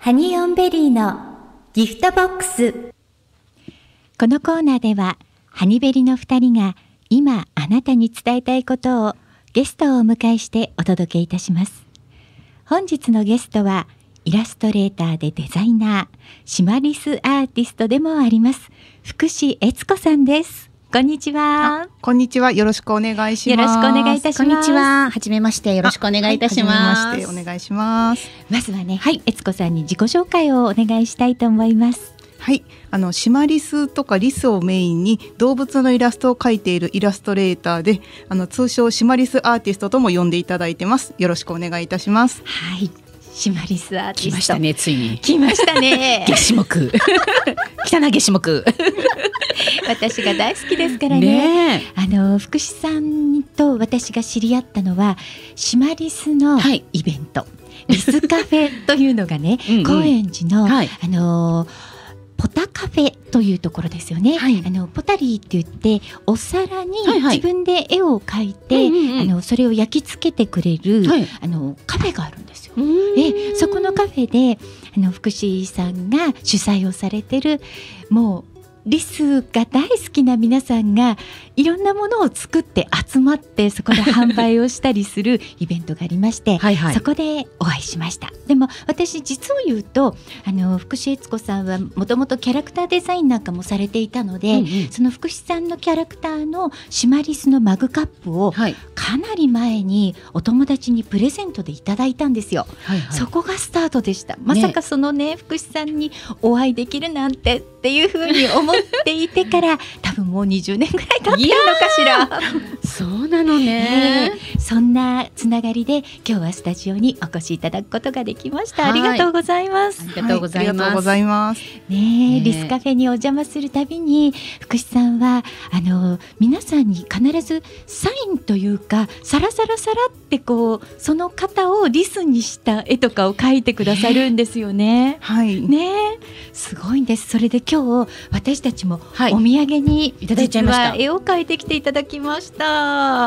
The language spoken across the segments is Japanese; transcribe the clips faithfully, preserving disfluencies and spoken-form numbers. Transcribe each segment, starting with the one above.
ハニーオンベリーのギフトボックス。 このコーナーではハニベリのふたりが今あなたに伝えたいことをゲストをお迎えしてお届けいたします。本日のゲストはイラストレーターでデザイナー、シマリスアーティストでもあります福士悦子さんです。こんにちは。 こんにちは。よろしくお願いします。 よろしくお願いいたします。 こんにちは。はじめまして。よろしくお願いいたします。 はじめまして。お願いします。 まずはね、はい、悦子さんに自己紹介をお願いしたいと思います。 はい、あのシマリスとかリスをメインに動物のイラストを描いているイラストレーターで、あの通称シマリスアーティストとも呼んでいただいてます。よろしくお願いいたします。 はい、シマリスアーティスト。 来ましたね、ついに。 来ましたね。 ゲシ目。来たな、ゲシ目。 私が大好きですからね。ねあの福士さんと私が知り合ったのはシマリスのイベント、はい、リスカフェというのがねうん、うん、高円寺の、はい、あのポタカフェというところですよね、はい、あのポタリーって言ってお皿に自分で絵を描いて、はいはい、あのそれを焼き付けてくれる、はい、あのカフェがあるんですよ。でそこのカフェであの福士さんが主催をされてる、もうリスが大好きな皆さんがいろんなものを作って集まってそこで販売をしたりするイベントがありましてはい、はい、そこでお会いしました。でも私実を言うとあの福士悦子さんはもともとキャラクターデザインなんかもされていたので、うんうん、その福士さんのキャラクターのシマリスのマグカップをかなり前にお友達にプレゼントでいただいたんですよ、はいはい、そこがスタートでした。まさかそのね、ね福士さんにお会いできるなんてっていうふうに思っていてから多分もうにじゅうねんぐらい経っているのかしら。 そうなのね、 ねそんなつながりで今日はスタジオにお越しいただくことができました、はい、ありがとうございます。 ありがとうございます、はい、ありがとうございますねねリスカフェにお邪魔するたびに福士さんはあの皆さんに必ずサインというかサラサラサラってこうその方をリスにした絵とかを描いてくださるんですよね。 はいねすごいんです。それで今日私たちもお土産にいただいちゃいました。 絵を描いてきていただきました。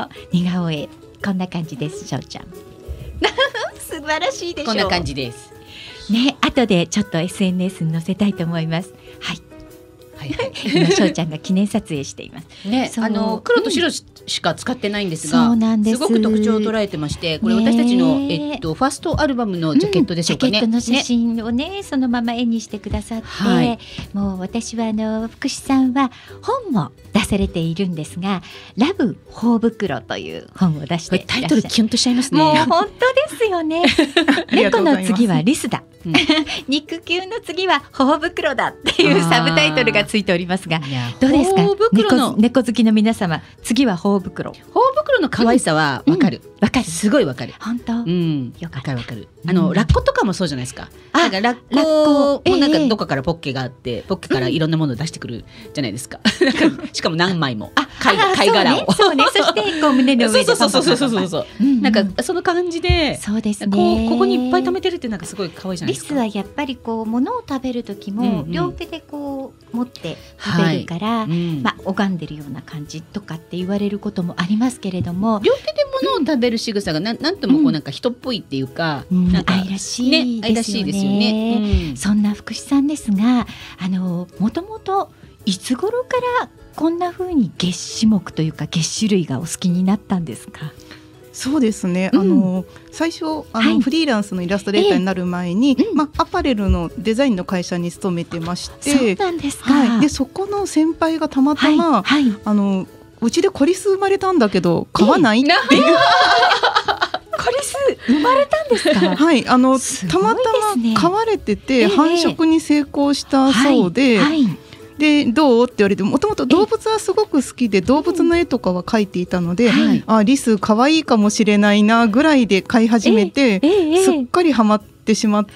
似顔絵こんな感じです。しょうちゃん素晴らしいでしょ。 こんな感じですね。後でちょっと エスエヌエス に載せたいと思います。はいはいはい、今しょうちゃんが記念撮影しています、 ね、あの黒と白しか使ってないんですが、うん、そうなんです。すごく特徴を捉えてまして、これ私たちの、えっと、ファーストアルバムのジャケットでしょうかね、 うん、ジャケットの写真を ね, ねそのまま絵にしてくださって、はい、もう私はあの福士さんは本も出されているんですが、ラブ頬袋という本を出していらっしゃる。 タイトルキュンとしちゃいますね。 もう本当ですよね猫の次はリスだ、うん、肉球の次は頬袋だっていうサブタイトルがついておりますが、どうですか。猫, 猫好きの皆様、次は頬袋。 頬袋の可愛さはわかる、 わ、うん、かる、 すごいわかる。 本当、 うん、 よかった。 わかるわかる。あの、うん、ラッコとかもそうじゃないですか。なんかラッコもなんかどっかからポッケがあって、えー、ポッケからいろんなものを出してくるじゃないですか、うん、しかも何枚も貝, 貝殻をそうね、そうね、そしてこう胸の上でそうそうそうそうそうそう、うんうん、なんかその感じで、 そうですね、 こうここにいっぱい貯めてるってなんかすごい可愛いじゃないですか。 リスはやっぱりこう物を食べる時も両手でこう持って食べるから、うんうん、まあ拝んでるような感じとかって言われることもありますけれども、 両手で物を食べる仕草がなん、なんともこうなんか人っぽいっていうか、 うん、 なんか愛らしいですよ ね, ですよね、うん、そんな福士さんですが、あのもともといつ頃からこんな風に月種目というか月種類がお好きになったんですか。 そうですね、うん、あの最初あの、はい、フリーランスのイラストレーターになる前に、えーまあ、アパレルのデザインの会社に勤めてまして、 そうなんですか、 はい、でそこの先輩がたまたま、はいはい、あのうちでコリス生まれたんだけど買わない、えー、っていうコリス生まれたんですか。 はい、あのたまたま飼われてて、繁殖に成功したそうで、はいはい、でどうって言われて、もともと動物はすごく好きで動物の絵とかは描いていたので、はい、あリス可愛いかもしれないなぐらいで飼い始めて、すっかりハマってしまって。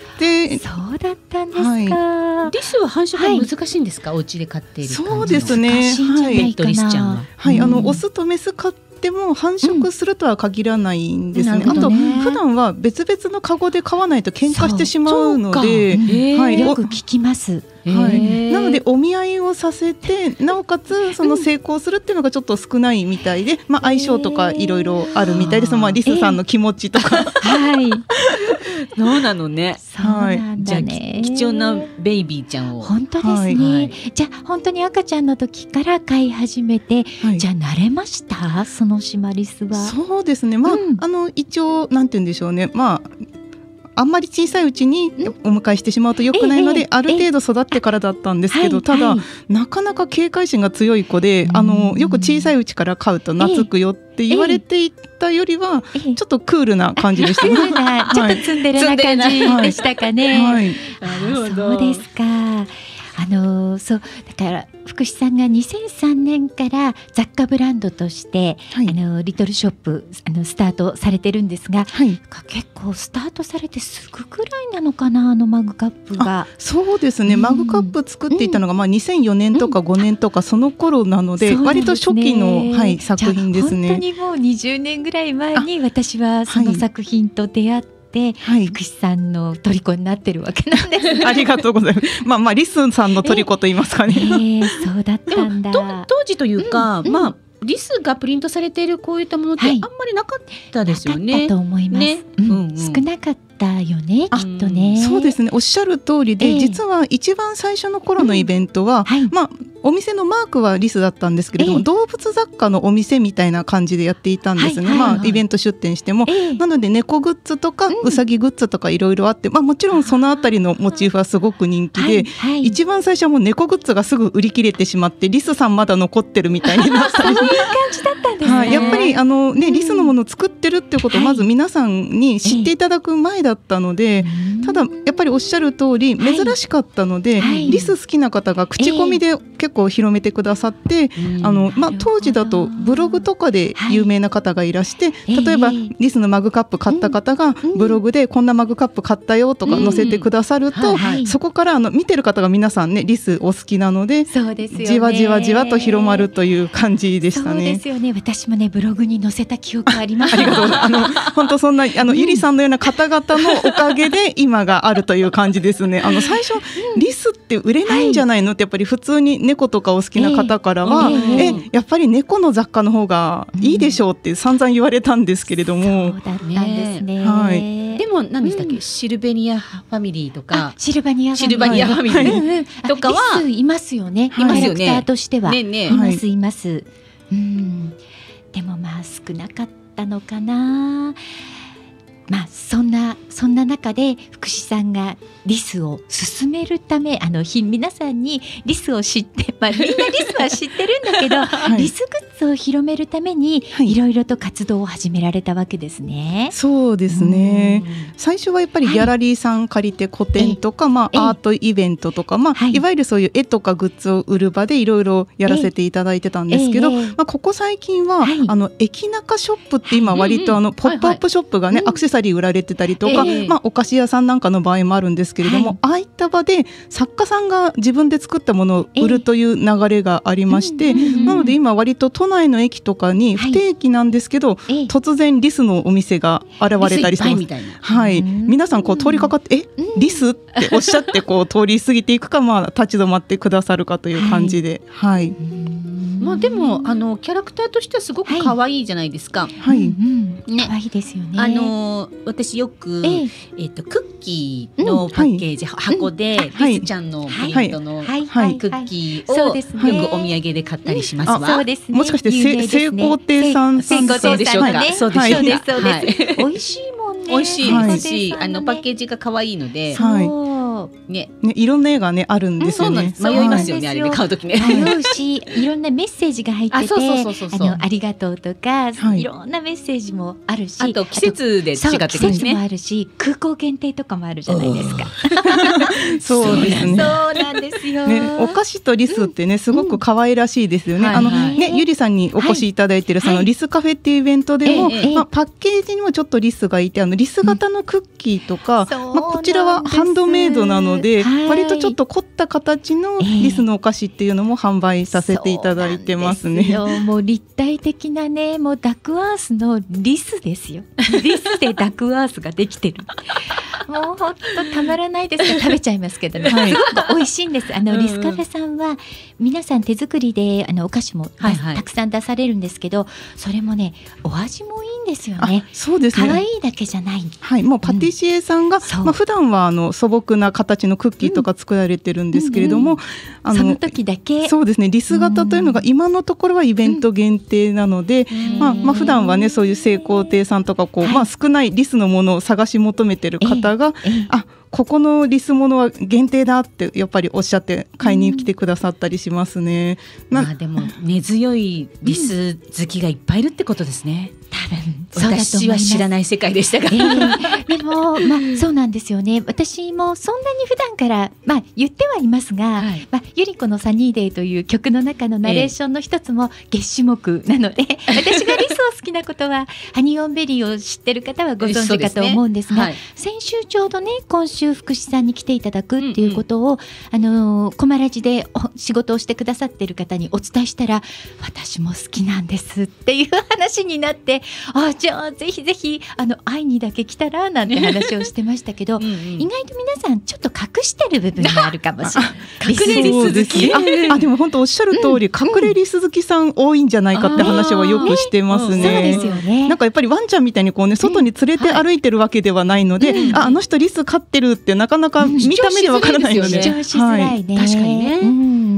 そうだったんですか、 はい、リスは繁殖は難しいんですか、はい、お家で飼っている感じの。 そうですね、 難しいんじゃないかな、 はい、リスちゃんは、 はい、あのオスとメス飼ってでも繁殖するとは限らないんですね、うん、あと普段は別々のカゴで飼わないと喧嘩してしまうので、 はい、よく聞きます、 はい、なのでお見合いをさせてなおかつその成功するっていうのがちょっと少ないみたいで、まあ、相性とかいろいろあるみたいです、まあ、リスさんの気持ちとか、 はいそうなのね。 そうなんだね。 じゃあ貴重なベイビーちゃんを。 本当ですね。はい、じゃあ本当に赤ちゃんの時から飼い始めて、はい、じゃあ慣れました？そのシマリスは。 そうですね。まあ、うん、あの一応なんて言うんでしょうね。まあ。あんまり小さいうちにお迎えしてしまうと良くないので、ある程度育ってからだったんですけど、ただなかなか警戒心が強い子で、あのよく小さいうちから飼うと懐くよって言われていたよりはちょっとクールな感じでした。 ちょっとツンデレな感じでしたかね。 はい、 あ、そうですか。あのそうだから福士さんがにせんさんねんから雑貨ブランドとして、はい、あのリトルショップあのスタートされてるんですが、はい、結構スタートされてすぐくらいなのかな、あのマグカップが。 そうですね、うん、マグカップ作っていたのが、まあ、にせんよねんとかごねんとかその頃なので、うん、割と初期の、はい、作品ですね。 本当にもうにじゅうねんぐらい前に私はその作品と出会って、はい、福士さんの虜になってるわけなんです。 ありがとうございます。まあまあリスさんの虜と言いますかね。 えーえー、そうだったんだ。 でも当時というか、うんうん、まあリスがプリントされているこういったものってあんまりなかったですよね。 なかったと思います。ね、うんうん、少なかったよね、きっとね。 そうですね、おっしゃる通りで、えー、実は一番最初の頃のイベントは、うんはい、まあお店のマークはリスだったんですけれども、えー、動物雑貨のお店みたいな感じでやっていたんですね、はいはいはい、まあ、イベント出店しても、えー、なので猫グッズとかうさぎグッズとかいろいろあって、まあ、もちろんそのあたりのモチーフはすごく人気で、はいはい、一番最初はもう猫グッズがすぐ売り切れてしまってリスさんまだ残ってるみたいになったりそういう感じだったんですね、 はい、やっぱりあの、ね、リスのものを作ってるってことをまず皆さんに知っていただく前だったので、はい、ただやっぱりおっしゃる通り珍しかったので、はい、リス好きな方が口コミで結構広めてくださって、えーあのまあ、当時だとブログとかで有名な方がいらして、はい、例えば、えー、リスのマグカップ買った方がブログでこんなマグカップ買ったよとか載せてくださると、うんはいはい、そこからあの見てる方が皆さんねリスお好きなので、 そうですよね、 じわじわじわと広まるという感じでしたね。 そうですよね、私もねブログに載せた記憶ありますありがとうございます。あの本当そんなあの、うん、ゆりさんのような方々のおかげで今があるという感じですね。あの最初、うん、リスって売れないんじゃないのってやっぱり普通に猫とかお好きな方からは、えーえー、えやっぱり猫の雑貨の方がいいでしょうって散々言われたんですけれども、 そうだったんですね、 はい、 でも何でしたっけ、うん、シルベニアファミリーとかシルバニアファミリー、 シルバニアファミリー、はい、とかはリスいますよね、キャラクターとしては、 ねね、 いますいます、はい、うん、でもまあ少なかったのかな。まあ、そんなそんな中で福士さんがリスを進めるため、あの皆さんにリスを知って、まあ、みんなリスは知ってるんだけど、はい、リスグッズを広めるためにいろいろと活動を始められたわけですね。 そうですね、最初はやっぱりギャラリーさん借りて個展とか、はい、まあ、アートイベントとか、まあはい、いわゆるそういう絵とかグッズを売る場でいろいろやらせていただいてたんですけど、まあ、ここ最近は、はい、あの駅中ショップって今割とあのポップアップショップがね、アクセサリー売られてたりとか、えーまあ、お菓子屋さんなんかの場合もあるんですけれども、はい、ああいった場で作家さんが自分で作ったものを売るという流れがありまして、えー、なので今割と都内の駅とかに不定期なんですけど、はい、突然リスのお店が現れたりしてます。はい、皆さんこう通りかかってえリスっておっしゃってこう通り過ぎていくか、まあ、立ち止まってくださるかという感じで、はい、はい、 まあ、でもあのキャラクターとしてはすごく可愛いじゃないですか。 はい、 うんうん、ね、可愛いですよね。 あの私よく、えーえー、とクッキーのパッケージ、うん、箱で、うん、リスちゃんのプリントの、はい、クッキーをよくお土産で買ったりしますわ。 そうですね、 もしかして成功亭さん成功亭さんね、 そうでしょうか。 そうです、美味しいもんね。 美味しいですし、はい、あのパッケージが可愛いので、 はいねね、いろんな絵がねあるんですよね。 そう迷いますよね、あれね、買うときね。 迷うし、いろんなメッセージが入ってて、ありがとうとか、はい、いろんなメッセージもあるし、 あと季節で違ってくるね。季節もあるし、空港限定とかもあるじゃないですか。 そうですね。 そうなんですよ。 ね、お菓子とリスってね、すごく可愛らしいですよね。あのね、ゆりさんにお越しいただいてるそのリスカフェっていうイベントでも、まあパッケージにもちょっとリスがいて、あのリス型のクッキーとか、まあこちらはハンドメイドなので、割とちょっと凝った形のリスのお菓子っていうのも販売させていただいてますね。 そうなんですよ。もう立体的なね、もうダックアースのリスですよ。リスでダックアースができてる。もう本当たまらないですが食べちゃいますけどね、はい、すごく美味しいんです。あのリスカフェさんは皆さん手作りであのお菓子も、はいはい、たくさん出されるんですけど、それもねお味もいいんんですよね。 そうですね。 可愛いだけじゃない。 はい、もうパティシエさんが、うん、まあ普段はあの素朴な形のクッキーとか作られてるんですけれども、うんうん、 あのその時だけ。 そうですね。リス型というのが今のところはイベント限定なので、うん、まあまあ普段はねそういう成功亭さんとかこう、はい、まあ少ないリスのものを探し求めてる方が、えーえー、あここのリスものは限定だってやっぱりおっしゃって買いに来てくださったりしますね。 うん、まあでも根強いリス好きがいっぱいいるってことですね。多分私は知らない世界でしたが、えー、でも、まあ、そうなんですよね。私もそんなに普段から、まあ、言ってはいますが、はい、まあ、ゆり子のサニーデーという曲の中のナレーションの一つも月種目なので、えー、私がリスを好きなことはハニオンベリーを知ってる方はご存知かと思うんですが、すね、はい、先週ちょうどね今週福士さんに来ていただくっていうことを、うんうん、あのコマラジで仕事をしてくださってる方にお伝えしたら、私も好きなんですっていう話になって、あじゃあぜひぜひあの会いにだけ来たらなんて話をしてましたけどうん、うん、意外と皆さんちょっと隠してる部分があるかもしれない隠れリス好きああでも本当おっしゃる通り、うん、隠れリス好きさん多いんじゃないかって話はよくしてますね。 そうですよね。 なんかやっぱりワンちゃんみたいにこうね外に連れて歩いてるわけではないので、うんはい、あ, あの人リス飼ってるってなかなか見た目でわからないよね。 主張しづらいね、 はい、確かにね、 うん、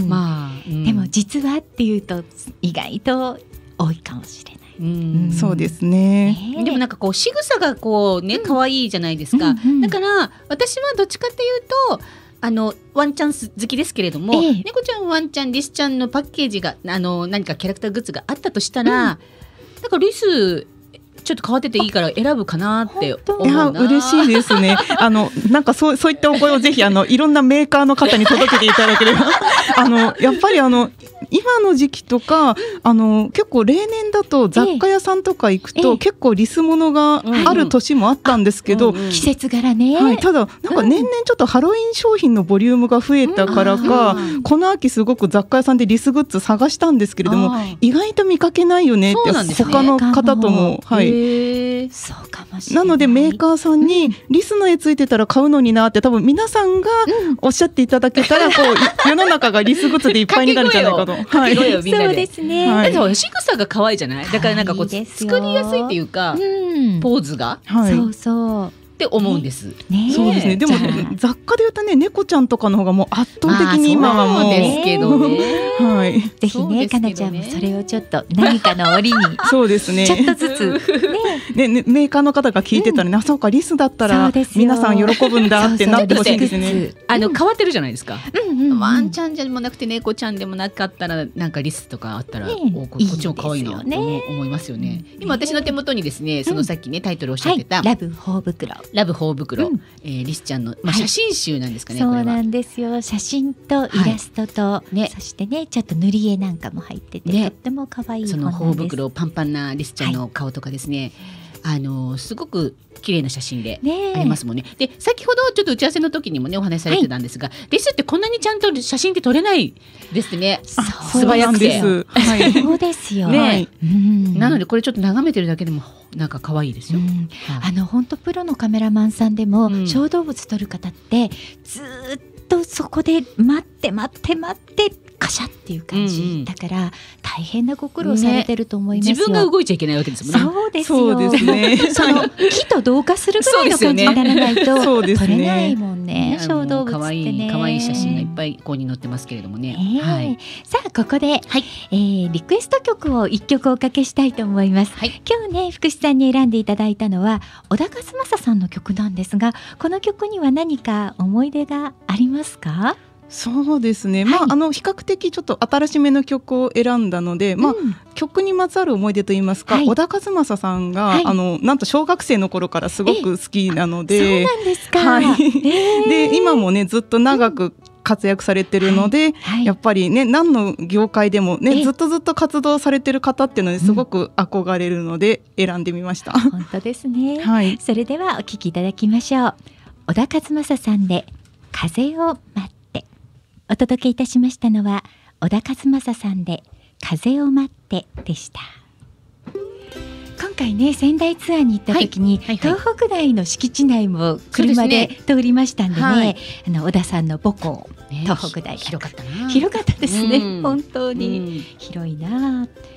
まあ、うん、 でも実はっていうと意外と多いかもしれない。 うん、そうですね。 でもなんかこう仕草がこうね可愛いじゃないですか、うんうんうん、だから私はどっちかっていうとあのワンちゃん好きですけれども、ええ、猫ちゃんワンちゃんリスちゃんのパッケージがあの何かキャラクターグッズがあったとしたら、うん、なんかリスちょっと変わってていいから選ぶかなって思うな。 いや嬉しいですね。あのなんかそうそういったお声をぜひあのいろんなメーカーの方に届けていただければあのやっぱりあの今の時期とかあの結構例年だと雑貨屋さんとか行くと、ええ、結構リスものがある年もあったんですけど、 うんうん、季節柄ね、 はい、ただなんか年々ちょっとハロウィン商品のボリュームが増えたからか、うん、この秋すごく雑貨屋さんでリスグッズ探したんですけれども意外と見かけないよねって他の方とも、はい、 そうかもしれない。 なのでメーカーさんにリスの絵ついてたら買うのになって多分皆さんがおっしゃっていただけたら、うん、こう世の中がリスグッズでいっぱいになるんじゃないかと。 はい、そうですね。 はい、だから仕草が可愛いじゃない。だからなんかこう作りやすいっていうか、うん、ポーズが、 はい、そうそうって思うんです、 ねね、そうですね。でも雑貨で言うとね猫ちゃんとかの方がもう圧倒的に今はもう、まあ、そうですけどねはい、 ぜひねかなちゃんもそれをちょっと何かの折にそうですねちょっとずつ、 ねね、メーカーの方が聞いてたら、ねうん、あそうかリスだったら皆さん喜ぶんだってなってほしいんですね。 あの変わってるじゃないですか、うんうんうん、ワンちゃんじゃもなくて猫ちゃんでもなかったらなんかリスとかあったら、ね、おこっちも可愛いなと思いますよね。今私の手元にですねそのさっきねタイトルおっしゃってた、 はい、ラブ頬袋ラブ頬袋、うんえー、リスちゃんの、まあ、写真集なんですかね、 はい、 これはそうなんですよ。写真とイラストと、はいね、そしてねちょっと塗り絵なんかも入ってて、ね、とっても可愛い本なんです。 その頬袋パンパンなリスちゃんの顔とかですね、はい、あのすごく綺麗な写真でありますもんね。で先ほどちょっと打ち合わせの時にもねお話しされてたんですが、はい、リスってこんなにちゃんと写真って撮れないですね。素早くて、 はい、そうですよね、 はいうん、なのでこれちょっと眺めてるだけでもなんか可愛いですよ、うんはい、あの本当プロのカメラマンさんでも、うん、小動物撮る方ってずっとそこで待って待って待ってカシャっていう感じ、うんうん、だから大変なご苦労されてると思いますよ、ね、 自分が動いちゃいけないわけですもんね。 そうですよ。 そうですね。 その木と同化するぐらいの感じにならないと撮れないもんね。小動物ってね可愛い写真がいっぱいここに載ってますけれどもね、 えーはい、さあここで、はいえー、リクエスト曲をいっきょくおかけしたいと思います、はい、今日ね福士さんに選んでいただいたのは小田和正さんの曲なんですが、この曲には何か思い出がありますか？ そうですね、まあはい、あの比較的ちょっと新しめの曲を選んだので、まあうん、曲にまつわる思い出といいますか、はい、小田和正さんが、はい、あのなんと小学生の頃からすごく好きなので、 そうなんですか、 はい、で今もねずっと長く活躍されてるので、うんはい、やっぱりね何の業界でもねずっとずっと活動されてる方っていうのですごく憧れるので選んでみました、 うん、本当ですね、はい、それではお聴きいただきましょう。小田和正さんで風を待って。お届けいたしましたのは小田和正さんで風を待ってでした。今回ね仙台ツアーに行った時に、はいはいはい、東北大の敷地内も車で通りましたんでね、はい、あの小田さんの母校、ね、東北大広かったな。 広かったですね、うん、本当に広いな。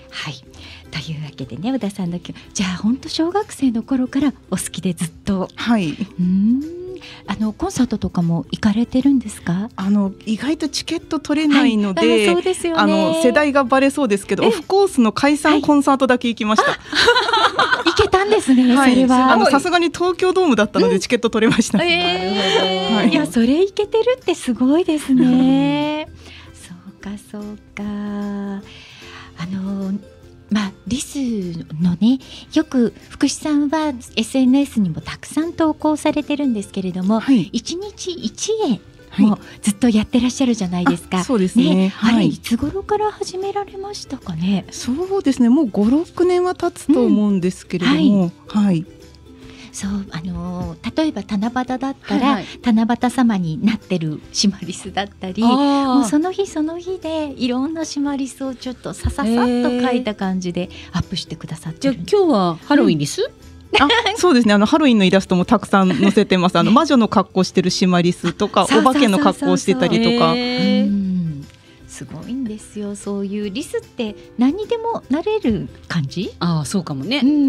はい、というわけでね、小田さんのじゃあ本当小学生の頃からお好きでずっと、 はい、 うーんあのコンサートとかも行かれてるんですか？ あの意外とチケット取れないので、 はい、あそうですよね、 あの世代がバレそうですけど、オフコースの解散コンサートだけ行きました。 はい、行けたんですね、 はい、 それは。 あのさすがに東京ドームだったのでチケット取れました。うん、 えーはい、いやそれ行けてるってすごいですね。そうかそうか。あのまあ、リスのね、よく福士さんは エスエヌエス にもたくさん投稿されてるんですけれども、はい、いちにちいちえんもずっとやってらっしゃるじゃないですか。 はい、そうですね。ね、 はい、あれいつ頃から始められましたかね？ そうですね、もうご、ろくねんは経つと思うんですけれども、うん、はい、はい、 そうあのー、例えば七夕だったら、はいはい、七夕様になってるシマリスだったり、もうその日その日でいろんなシマリスをちょっとさささっと書いた感じでアップしてくださってる。 じゃあ今日はハロウィンリス、うんあそうですね、あのハロウィンのイラストもたくさん載せてます。あの魔女の格好してるシマリスとかお化けの格好してたりとか、 すごいんですよ。そういうリスって何にでもなれる感じ。 ああそうかもね、 うんうん、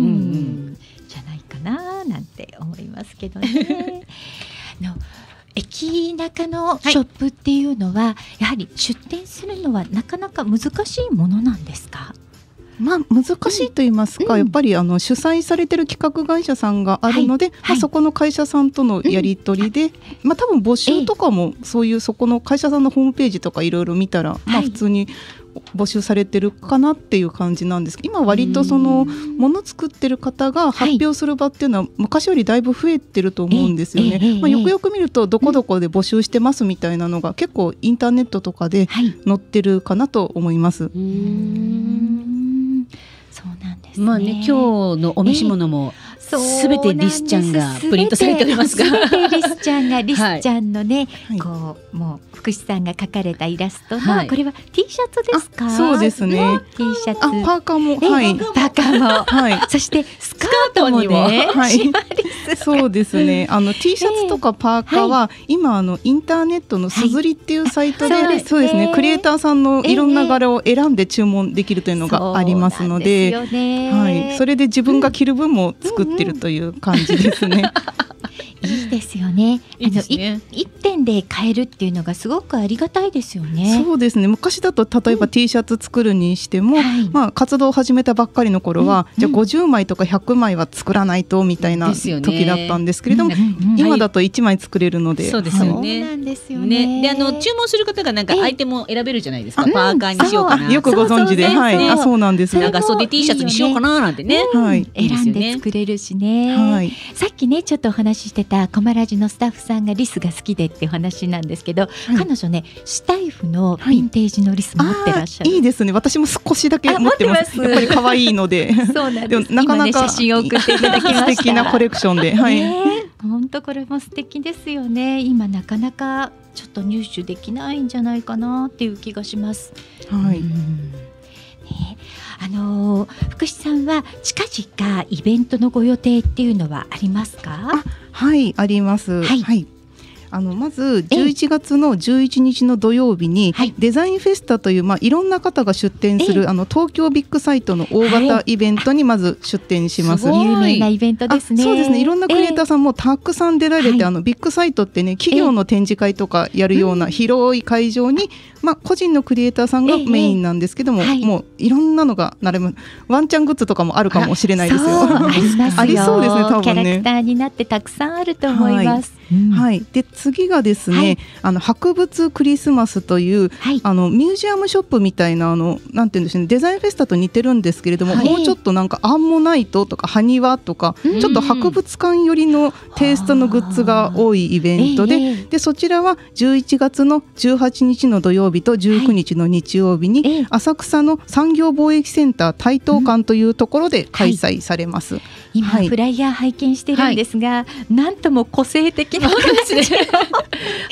じゃないかななんて思いますけどね。の駅中のショップっていうのは、はい、やはり出店するのはなかなか難しいものなんですか？ まあ、難しいと言いますか、うん、やっぱりあの主催されてる企画会社さんがあるので、はいはい、まあ、そこの会社さんとのやり取りで、うん、まあ、多分募集とかもそういうそこの会社さんのホームページとかいろいろ見たら、まあ、普通に募集されてるかなっていう感じなんですけど、今割とそのもの作ってる方が発表する場っていうのは昔よりだいぶ増えてると思うんですよね。まあ、よくよく見るとどこどこで募集してますみたいなのが結構インターネットとかで載ってるかなと思います。 うーんそうなんですね。 まあね、今日のお召し物もすべてリスちゃんがプリントされておりますが、 すべてリスちゃんがリスちゃんのね、はい、こうもう福士さんが描かれたイラストの、はい、これは T シャツですか？ そうですね。 T シャツ、 あパーカーも、はい、 パーカーも、はい、そしてスカートもね、 はい、そうですね。あの T シャツとかパーカーは、はい、今あのインターネットのすずりっていうサイトで、はい、そうですね、クリエイターさんのいろんな柄を選んで注文できるというのがありますので、 そうなんですよね。 はい、それで自分が着る分も作ってるという感じですね。 いいですよね。あの一点で買えるっていうのがすごくありがたいですよね。 そうですね。昔だと例えば T シャツ作るにしても、うん、まあ活動を始めたばっかりの頃は、うん、じゃあごじゅうまいとかひゃくまいは作らないとみたいな時だったんですけれども、うん、今だといちまい作れるので、 そうですよね。 そうなんですよね。 ね、であの注文する方がなんかアイテムを選べるじゃないですか。パーカーにしようかな。 よくご存知で、はい、あそうなんです。 長袖 T シャツにしようかななんてね。 はい、選んで作れるしね。はい、さっきねちょっとお話ししてたコマラジのスタッフさんがリスが好きでっていう話なんですけど、はい、彼女ねスタイフのヴィンテージのリス持ってらっしゃる、 はい、いいですね。私も少しだけ持ってます。やっぱり可愛いので。 そうなんです。 でもなかなか今ね写真を送っていただきました。 素敵なコレクションで、はい、 本当、ね、これも素敵ですよね。今なかなかちょっと入手できないんじゃないかなっていう気がします。 はい。 うん、ね、あのー、福士さんは近々イベントのご予定っていうのはありますか？ あ、はい、あります。はい、はい、あのまずじゅういちがつのじゅういちにちの土曜日にデザインフェスタという、まあ、いろんな方が出展するあの東京ビッグサイトの大型イベントにまず出展します。 はい、有名なイベントですね。 そうですね。いろんなクリエイターさんもたくさん出られて、えー、あのビッグサイトってね企業の展示会とかやるような広い会場に、まあ、個人のクリエイターさんがメインなんですけども、えーはい、もういろんなのが並ぶワンチャングッズとかもあるかもしれないですよ。 あ, ありますよ。 ありそうですね。多分ね。 キャラクターになってたくさんあると思います。 はい。うん、はい、で次がですね、はい、あの博物クリスマスという、はい、あのミュージアムショップみたいなあのなんていうんでしょうね、デザインフェスタと似てるんですけれども、はい、もうちょっとなんかアンモナイトとかハニワとか、うん、ちょっと博物館寄りのテイストのグッズが多いイベントで、えー、でそちらはじゅういちがつのじゅうはちにちの土曜日とじゅうくにちの日曜日に、はい、浅草の産業貿易センター台東館というところで開催されます。はい、 今、はい、フライヤー拝見してるんですが、はい、なんとも個性的な博物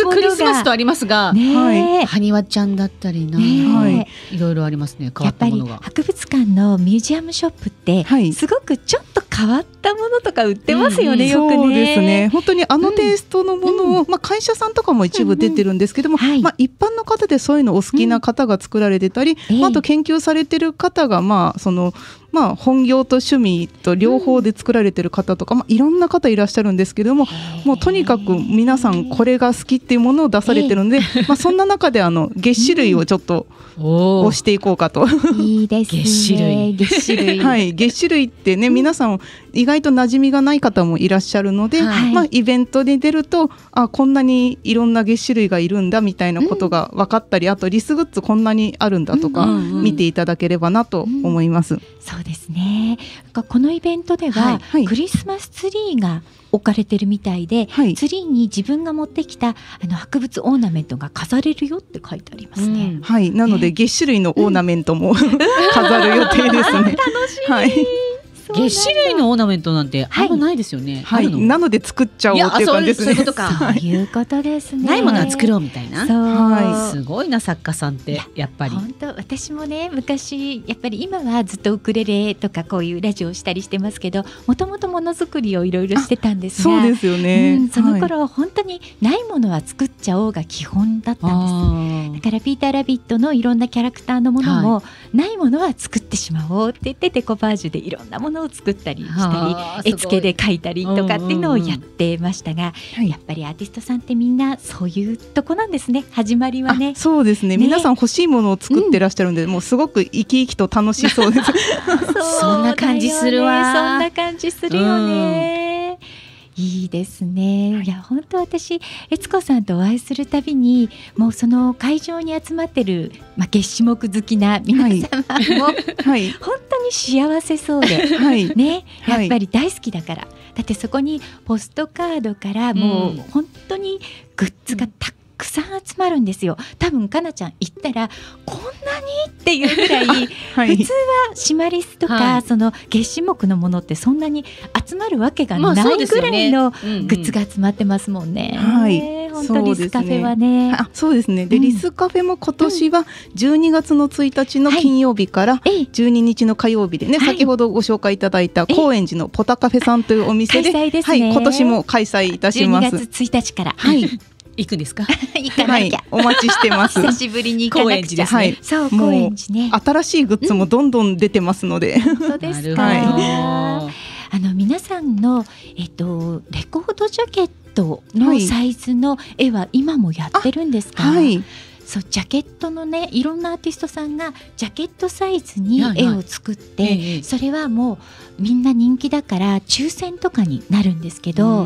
スクリスマスとありますが、ね、はにわちゃんだったりな、ね、いろいろありますね。変わったものが。 やっぱり博物館のミュージアムショップって、はい、すごくちょっと変わったものとか売ってますよね、うんうん、よくね。 そうですね。本当にあのテイストのものを、うんまあ、会社さんとかも一部出てるんですけども、うんうんはいまあ、一般の方でそういうのお好きな方が作られてたり、うんまあ、あと研究されてる方がまあそのまあ、本業と趣味と両方で作られてる方とか、うんまあ、いろんな方いらっしゃるんですけども、もうとにかく皆さんこれが好きっていうものを出されてるので、まあ、そんな中であの月種類をちょっと押していこうかと。 いいですね。 月種類月種類、 はい、月種類ってね、皆さん意外と馴染みがない方もいらっしゃるので、はいまあ、イベントに出るとあこんなにいろんな月種類がいるんだみたいなことが分かったり、うん、あとリスグッズこんなにあるんだとか見ていただければなと思います、 うんうん、そうですね。このイベントでは、はい、クリスマスツリーが置かれてるみたいで、はい、ツリーに自分が持ってきたあの博物オーナメントが飾れるよって書いてありますね、 うん、はいなので、ね、月種類のオーナメントも、うん、飾る予定ですね。 楽しみ、 はい月種類のオーナメントなんてあんまないですよね、 はい、はい、なので作っちゃおうっていう感じですね。 そういうことか。 そういうことですね。 ないものは作ろうみたいな。 そう、 はい、 すごいな作家さんってやっぱり。 本当私もね昔やっぱり今はずっとウクレレとかこういうラジオをしたりしてますけど、もともとものづくりをいろいろしてたんですが、 そうですよね、 うん、その頃、はい、本当にないものは作っちゃおうが基本だったんです。だからピーターラビットのいろんなキャラクターのものも、はい、ないものは作ってしまおうって言ってデコパージュでいろんなものを作ったりしたり絵付けで描いたりとかっていうのをやってましたが、うんうん、やっぱりアーティストさんってみんなそういうとこなんですね。始まりはね。 そうですね、ね、皆さん欲しいものを作ってらっしゃるんで、うん、もうすごく生き生きと楽しそうですそんな感じするわ。 そんな感じするよね、うん、いいですね。いや本当私悦子さんとお会いするたびにもうその会場に集まってる、まあ、月種目好きな皆様も、はい、本当に幸せそうで、はいね、やっぱり大好きだから、だってそこにポストカードからもう本当にグッズがたくさん集まるんですよ。多分かなちゃん行ったらこんなにっていうぐらい、はい、普通はシマリスとか、はい、その月種目のものってそんなに集まるわけがないぐらいのグッズが集まってますもんね。 はい、 本当リスカフェはね。 あ、そうですね。で、うん、リスカフェも今年はじゅうにがつのついたちの金曜日からじゅうににちの火曜日でね、はい、先ほどご紹介いただいた高円寺のポタカフェさんというお店で、 開催ですね。 はい、今年も開催いたします。 じゅうにがつついたちから。 はい行くんですか？ 行かなきゃ、 はい、お待ちしてます久しぶりに行かなくちゃ。 はい、 そう高円寺ね。 新しいグッズもどんどん出てますので、 うん、本当ですか、はい、あの皆さんの、えっと、レコードジャケットのサイズの絵は今もやってるんですか？ はい、 そうジャケットのね、いろんなアーティストさんがジャケットサイズに絵を作って、はいはい、それはもうみんな人気だから抽選とかになるんですけど、うん、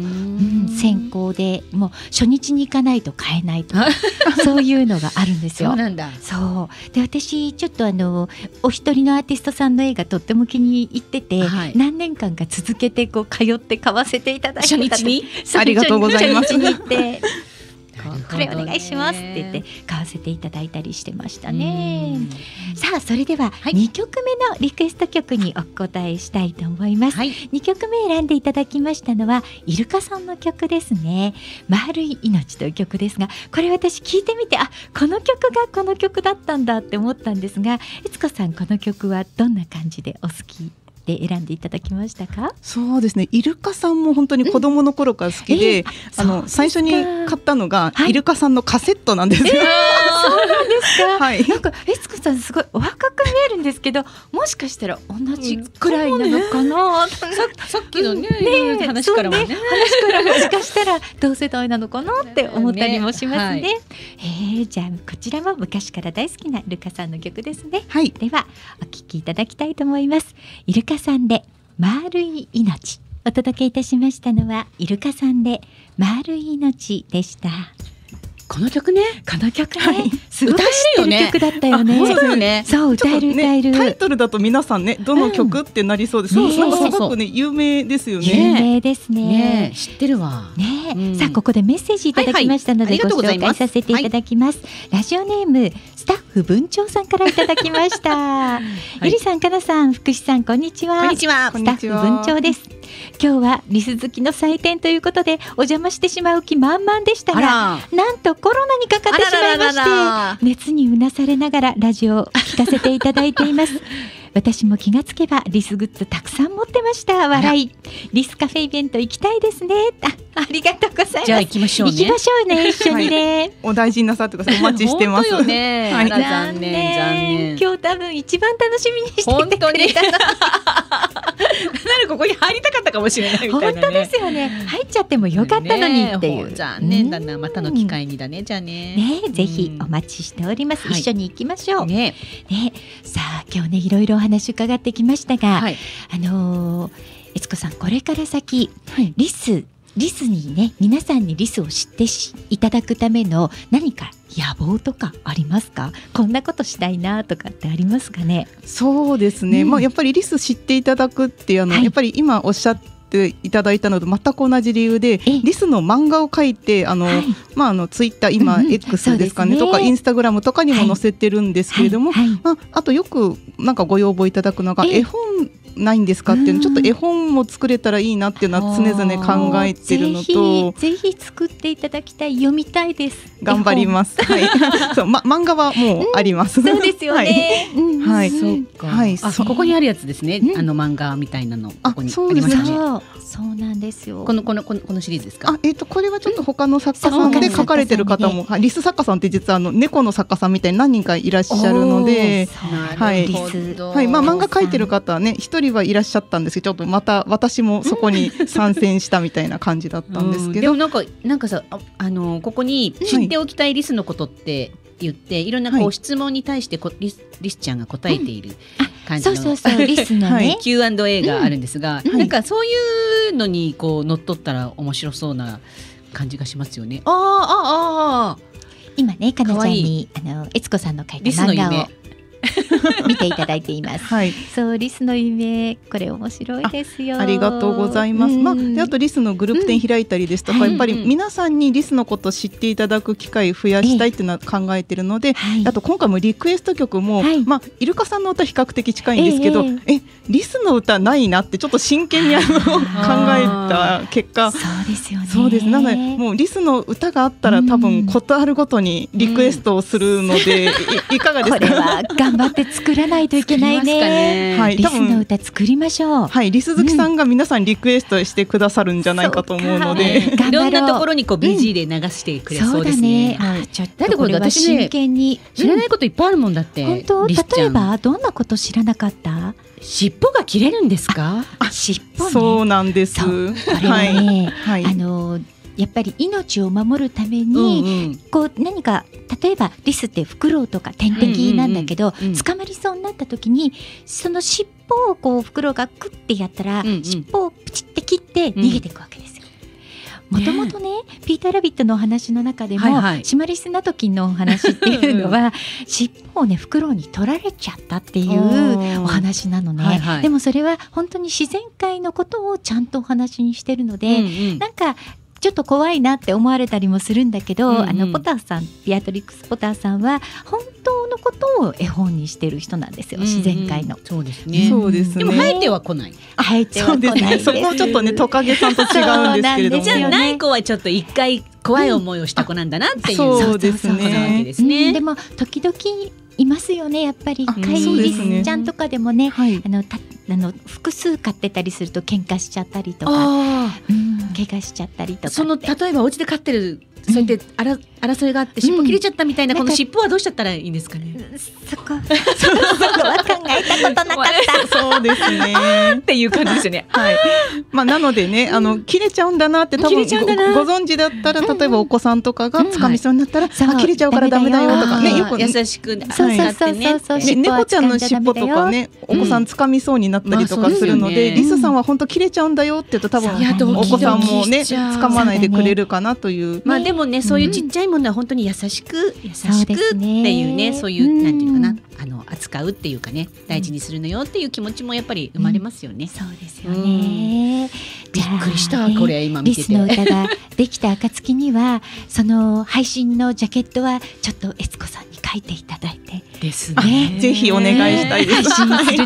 先行でもう初日に行かないと買えないとかそういうのがあるんですよ。 そうなんだ。 そうで私ちょっとあのお一人のアーティストさんの絵がとっても気に入ってて、はい、何年間か続けてこう通って買わせていただいてた初日にありがとうございます。 初日に行ってこれお願いしますって言って買わせていただいたりしてましたね。さあそれではにきょくめのリクエスト曲にお答えしたいと思います、はい、にきょくめ選んでいただきましたのはイルカさんの曲ですね。丸い命という曲ですが、これ私聞いてみて、あ、この曲がこの曲だったんだって思ったんですが、悦子さんこの曲はどんな感じでお好きで選んでいただきましたか？ そうですね、イルカさんも本当に子供の頃から好きで、うん、あの最初に買ったのが、はい、イルカさんのカセットなんですよ、えー、 そうなんですか、 はい、 なんか悦子さんすごいお若く見えるんですけど、もしかしたら同じくらいなのかな、うん、さ, さっきの ね,、うん、ね話からもね、 ね話からもしかしたら同世代なのかなって思ったりもしますね、ね、はい、えー、じゃあこちらも昔から大好きなイルカさんの曲ですね、はい、ではお聴きいただきたいと思います。イルカさんで丸い命。お届けいたしましたのはイルカさんで丸い命でした。 この曲ね、 この曲ね、はい、すごく知ってる曲だったよね。 そうだよね。 そう歌える歌える、 ね、タイトルだと皆さんねどの曲ってなりそうです、うん、そうそうすごくね有名ですよね。 有名ですね。 ね知ってるわ。 ね、 うん、 さあここでメッセージいただきましたので、はいはい、ご紹介させていただきます、はい、ラジオネームスタッフ文鳥さんからいただきました、はい、ゆりさん、かなさん、福士さん、こんにちは。 こんにちは。 スタッフ文鳥です。 今日はリス好きの祭典ということでお邪魔してしまう気満々でしたが、なんとコロナにかかってしまいまして、らららら熱にうなされながらラジオを聞かせていただいています私も気がつけばリスグッズたくさん持ってました。笑い。リスカフェイベント行きたいですね。あ、ありがとうございます。 じゃあ行きましょうね。 行きましょうね、一緒にね、はい、 お大事になさってください。お待ちしてます。 本当よね、はい、残念残念。 今日多分一番楽しみにしててくれたな。 なるここに入りたかったかもしれないみたいなね。 本当ですよね。入っちゃってもよかったのにっていう。 ね、残念だな。またの機会にだね。じゃあね。 ね、ぜひお待ちしております。一緒に行きましょう。 ね。 ね、さあ今日ねいろいろお話伺ってきましたが、 はい、 あのー、悦子さんこれから先、はい、リスリスにね皆さんにリスを知っていただくための何か野望とかありますか？こんなことしたいなとかってありますかね？ そうですね、うん、まあ、やっぱりリス知っていただくっていうあの、はい、やっぱり今おっしゃっていただいたのと全く同じ理由でリスの漫画を描いてあの、はい、まあ、あのツイッター今、うん、X ですかね、とかインスタグラムとかにも載せてるんですけれども、はいはいはい、まあ、あとよくなんかご要望いただくのが絵本ないんですかっていうの、ちょっと絵本も作れたらいいなっていうのは常々考えてるのと、 ぜひぜひ作っていただきたい、読みたいです。 頑張ります。はい、そう、ま、漫画はもうあります。 うん、そうですよね。 はい、 そうか。はい、あ、ここにあるやつですね。あの漫画みたいなのここにありますね。 そうなんですよ。 このこのこのこのシリーズですか？ あ、えっとこれはちょっと他の作家さんで書かれてる方も、リス作家さんって実はあの猫の作家さんみたいに何人かいらっしゃるので、はい、はい、まあ漫画書いてる方はね一人はいらっしゃったんですけど、ちょっとまた私もそこに参戦したみたいな感じだったんですけど、 でもなんかなんかさ、あ、あのここに知っておきたいリスのことって言って、いろんなこう、はい、質問に対してこリスリスちゃんが答えている感じの、うん、そうそうそうリスのねキューアンドエー があるんですが、うん、なんかそういうのにこう乗っ取ったら面白そうな感じがしますよね。ああああ今ねかなちゃんにあの悦子さんの書いた漫画を見ていただいています。はい、そうリスの夢、これ面白いですよ。 あ, ありがとうございます。まあ、であとリスのグループ展開いたりですとか、うん、やっぱり皆さんにリスのことを知っていただく機会増やしたいっていうのは考えてるので、はい、あと今回もリクエスト曲も、はい、まあ、イルカさんの歌比較的近いんですけど、えー、えリスの歌ないなってちょっと真剣にあの考えた結果、 そうですよね。 そうです。なのでもうリスの歌があったら多分ことあるごとにリクエストをするので、うん、い, いかがですか？ これは頑張って作らないといけないね。はい、リスの歌作りましょう。 はい、リス好きさんが皆さんリクエストしてくださるんじゃないかと思うので、 うん、いろんなところにこう ビージー で流してくれそうですね。 そうだね。はい、ちょっとこれは真剣に、 知らないこといっぱいあるもんだって。 本当、例えばどんなこと知らなかった？ 尻尾が切れるんですか？ あ、尻尾ね。 そうなんです。これはね、はいはい、あのやっぱり命を守るために、うんうん、こう何か例えばリスってフクロウとか天敵なんだけど、うんうんうん、捕まりそうになった時にその尻尾をこうフクロウがクッてやったら、うんうん、尻尾をプチって切って逃げていくわけですよ。もともとね、ピーターラビットのお話の中でも、はいはい、シマリスナトキンのお話っていうのは尻尾をねフクロウに取られちゃったっていうお話なのね、はいはい、でもそれは本当に自然界のことをちゃんとお話にしてるので、うんうん、なんかちょっと怖いなって思われたりもするんだけど、うんうん、あのポターさん、ビアトリックス・ポターさんは本当のことを絵本にしてる人なんですよ、うんうん、自然界の。 そうですね。 そうですね。 でも生えては来ない。 生えては来ないです。 そこちょっとねトカゲさんと違うんですけれども、 じゃあない子はちょっと一回怖い思いをした子なんだなっていう、 うん、そうですね。 ですね、うん、でも時々いますよね、やっぱり飼いリスちゃんとかでもね、はい、あのたあの複数飼ってたりすると喧嘩しちゃったりとか、うん、怪我しちゃったりとか。 その例えばお家で飼ってるそうやってあら争いがあって尻尾切れちゃったみたいな、うん、この尻尾はどうしちゃったらいいんですかね。 そこそこは考えたことなかった。 そうですねっていう感じですよね。 はい。まあなのでね、あの切れちゃうんだなって多分 ご, ご存知だったら、例えばお子さんとかが掴みそうになったら、うんうん、あ切れちゃうからダメだよとかね、よく優しく扱ってね。 猫ちゃんの尻尾とかね、お子さん掴みそうになったりとかするので、うん、リスさんは本当切れちゃうんだよって言うと多分お子さんもね掴まないでくれるかなという。 まあでもね、そういうちっちゃいものは本当に優しく優しくっていうね、そういうなんていうかな、あの扱うっていうかね、大事にするのよっていう気持ちもやっぱり生まれますよね。 うん、そうですよね。 びっくりしたこれ今見てて。 リスの歌ができた暁にはその配信のジャケットはちょっと悦子さんに書いていただいてですね。 ぜひお願いしたいです。 配信する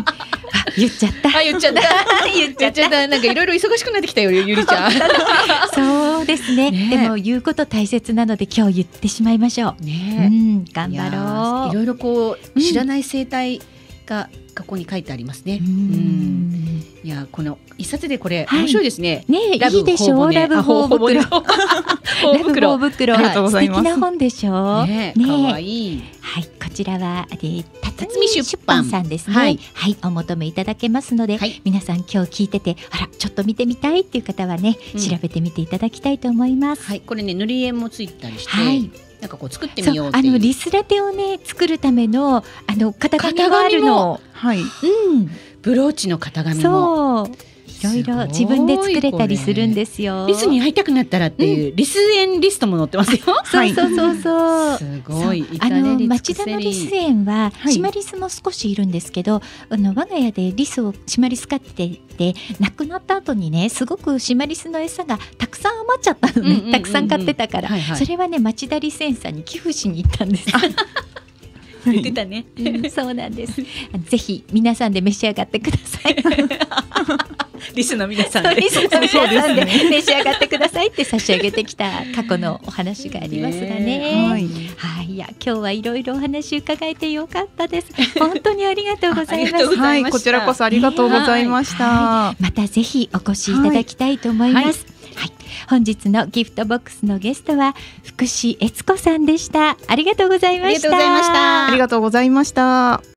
言っちゃった。 あ、言っちゃった。言っちゃった。なんかいろいろ忙しくなってきたよ、ゆりちゃん。 そうですね。ね、でも言うこと大切なので今日言ってしまいましょう。ね、うん、頑張ろう。 いろいろこう知らない生態がここに書いてありますね。うん、いや、この一冊でこれ、はい、面白いですね。 ね、いいでしょう。ラブホー袋。ラブホー袋。素敵な本でしょう。 ね、可愛い。 はい、こちらはで辰巳出版さんですね。はい、はい、お求めいただけますので、はい、皆さん今日聞いてて、あらちょっと見てみたいっていう方はね、うん、調べてみていただきたいと思います。 はい、これね塗り絵もついたりして。はい、なんかこう作ってみようっていう。 あのリスラテをね作るためのあの型紙があるの。 はい。 うん。 ブローチの型紙も。 そう。いろいろ自分で作れたりするんですよ。 リスに会いたくなったらっていう、うん、リス園リストも載ってますよ。 そうそうそうそう。 すごい。 あの町田のリス園は、はい、シマリスも少しいるんですけど、あの我が家でリスをシマリス飼ってて亡くなった後にね、すごくシマリスの餌がたくさん余っちゃったのね。うんうんうんうん、たくさん買ってたから、はいはい、それはね町田リス園さんに寄付しに行ったんです。 言ってたね。 うん、そうなんです。ぜひ皆さんで召し上がってください。 リスの皆さんで、 リスの皆さんで召し上がってくださいって差し上げてきた過去のお話がありますがね。はい、はい、いや今日はいろいろお話伺えてよかったです。本当にありがとうございます。 はい、こちらこそありがとうございました。 はい、またぜひお越しいただきたいと思います。はいはい、本日のギフトボックスのゲストは福士悦子さんでした。ありがとうございました。 ありがとうございました。